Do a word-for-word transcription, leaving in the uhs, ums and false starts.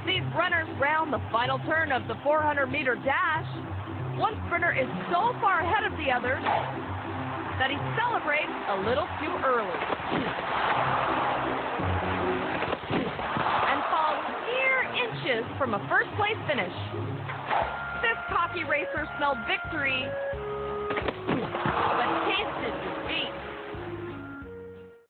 These runners round the final turn of the four hundred meter dash. One sprinter is so far ahead of the others that he celebrates a little too early and falls mere inches from a first place finish. This cocky racer smelled victory but tasted defeat.